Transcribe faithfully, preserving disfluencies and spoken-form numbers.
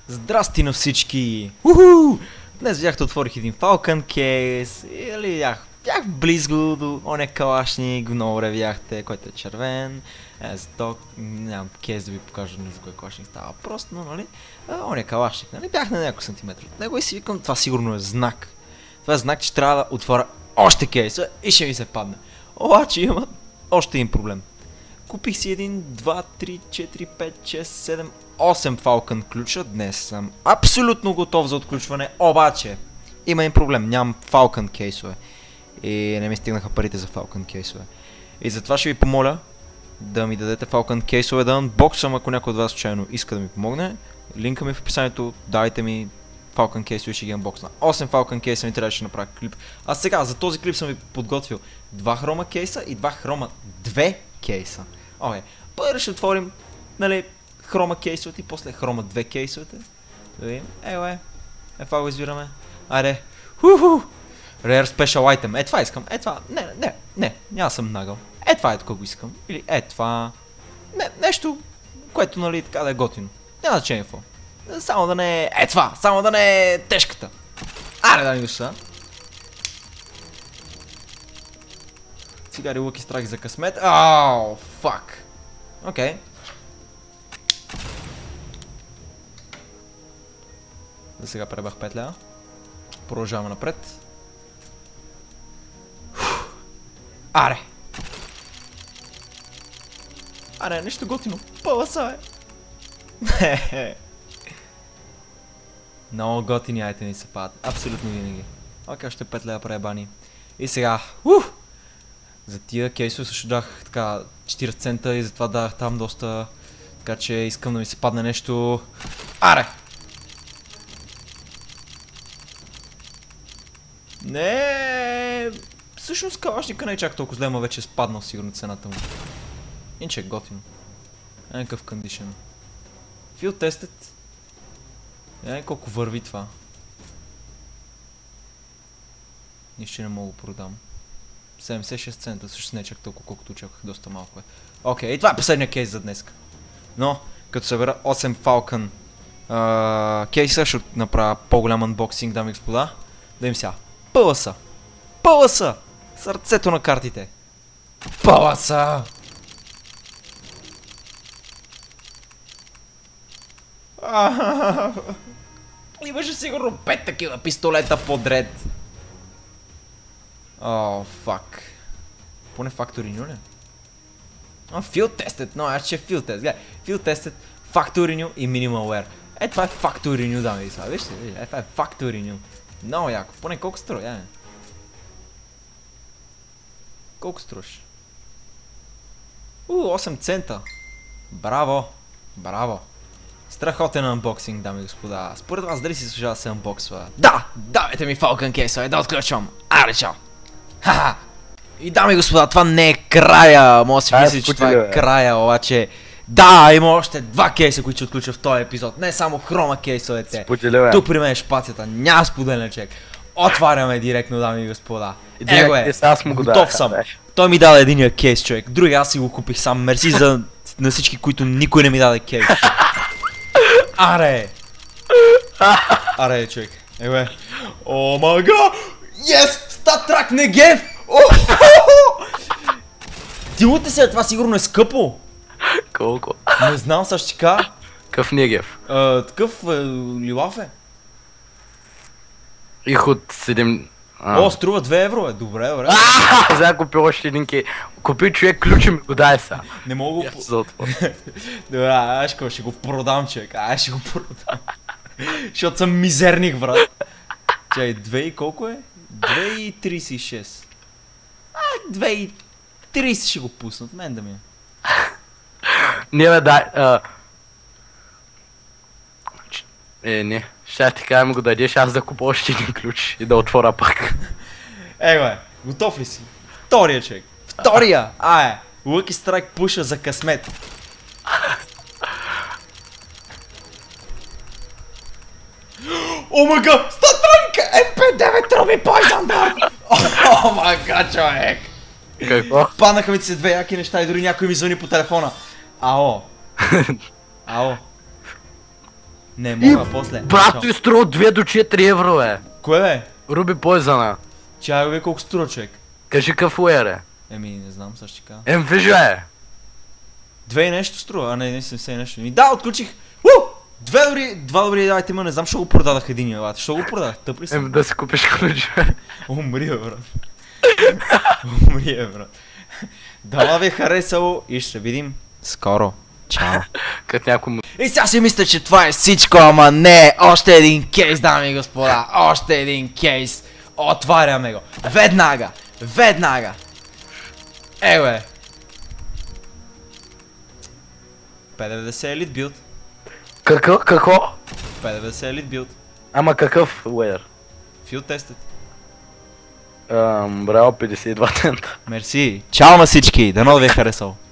Здрасти на всички! Уху! Днес бяхте отворих един Falcon Case, или бях, бях близко до оня калашник, много време бяхте, който е червен. Е, за то нямам кейс да ви покажа за кой калашник става просто, но нали, оня калашник, нали, бях на няколко сантиметра от него и си викам, това сигурно е знак. Това е знак, че трябва да отворя още кейса и ще ми се падне. Обаче има още един проблем. Купих си един, два, три, четири, пет, шест, седем, осем Falcon ключа. Днес съм абсолютно готов за отключване, обаче има един проблем, нямам Falcon кейсове. И не ми стигнаха парите за Falcon кейсове. И затова ще ви помоля да ми дадете Falcon кейсове, да анбоксвам, ако някой от вас случайно иска да ми помогне. Линка ми в описанието, дайте ми Falcon кейсове и ще ги анбоксна. осем Falcon кейса ми трябваше да направя клип. А сега, за този клип съм ви подготвил два хрома кейса и два хрома две кейса. Окей, първо ще отворим, нали, хрома кейсовете и после хрома две кейсовете. Да видим, еле, е това го избираме. Айде, ху-ху! Rare Special Item, е това искам, е това, не, не, не, няма съм нагъл. Е това е такова го искам, или е това, не, нещо, което нали така да е готино. Няма значение какво. Само да не е, е това, само да не е тежката. Аре да ни душа. Цигари, лъки, страхи за късмет. Ау, фак. Окей. За сега пребах петля. Продължаваме напред. Аре! Аре, нещо готино. Пълъса е. Много готини айтеми се падат. Абсолютно винаги. Окей, още пет лева пребани. И сега. Ух! За тия кейсове също дах така четиридесет цента и затова дах там доста. Така че искам да ми се падне нещо. Аре! Не. Всъщност калашника не е чак толкова зле, но вече е спаднал сигурно цената му. Инче е готино. Е някакъв кондишън. Фил тестът. Е колко върви това. Нищо не мога да продам. седемдесет и шест цента, също не е чак толкова колкото очаквах, доста малко е. Окей, и това е последния кейс за днес. Но, като събера осем Falcon uh, кейса, ще направя по-голям анбоксинг, дами и господа. Да им сега. Пълъса! Пълъса! Сърцето на картите! Пълъса! Имаше сигурно пет такива пистолета подред. О, фак. Поне Factory New ли? О, Field Tested, но аз ще е Field Test. Гледай, Field Tested, Factory New и Minimal Wear. Е, това е Factory New, дами и сега. Вижте, е, това е Factory New. Много яко. Поне колко струва, я не. Колко струваш? У, осем цента. Браво. Браво. Страхотен анбоксинг, дами и господа. Според вас дали си служава да се анбоксва? Да! Давайте ми Falcon кейсове, да отключвам. Аре, чао! Ха-ха! И дами и господа, това не е края. Може да си мисли, че това е края, обаче... Да, има още два кейса, които ще отключа в този епизод. Не само хрома кейсовете. Тук при мен е шпацията. Няма споделен човек. Отваряме директно, дами и господа. Его е. Готов съм. Той ми даде единия кейс, човек. Другия аз си го купих сам. Мерси за на всички, които никой не ми даде кейс. Аре! Аре, човек. Его е. О, мага! Yes! Статрак Негев! Ти луте се, това сигурно е скъпо. Колко? Не знам същика. Къв Негев? Такъв лилав е. Их от седем... О, струва две евро е. Добре, добре. Сега купи още един кей. Купи човек, ключи ми го дай са. Не мога го... Добре, аз ще го продам, човек. Аз ще го продам. Защото съм мизерник, брат. Чай, две и колко е? две и тридесет и шест. А, две и тридесет ще го пуснат, мен да ми е. Не бе, дай... Е, не. Ще ти кажа ми го дадеш, аз да купа още един ключ и да отворя пак. Его е, готов ли си? Втория човек. Втория! А е, Lucky Strike пуша за късмет. О мага! Статранка! Ем пи девет Руби Poison Dart! О мага, човек! Какво? Паднаха ми се две яки неща и дори някой ми звъни по телефона. Ао! Ао! Не И, мога после. брато, Чао. и струва две до четири евро, е. Кое бе? Руби Poison. Чай бе колко струва човек? Кажи какъв уер е. Еми не знам, също ще кажа. Ем, вижа е. Две и нещо струва, а не, не седемдесет и нещо. Ми да, отключих. У! Две добри, два добри дайте има, не знам, що го продадах един бате. Що го продадах? Тъп ли съм? Ем, да си купиш ключ. Умри бе, брат. Умри бе, брат. Дала ви е харесало и ще видим скоро. Чао. Като някой му... И сега си мисля, че това е всичко, ама не, още един кейс, дами и господа, още един кейс. Отваряме го. Веднага, веднага. Е, бе. пет деветдесет Elite Build. Какво? Какво? пет деветдесет Elite Build. Ама какъв уер? Field Tested. Ам, браво, петдесет и два цента. Мерси. Чао на всички, дано да ви е харесало.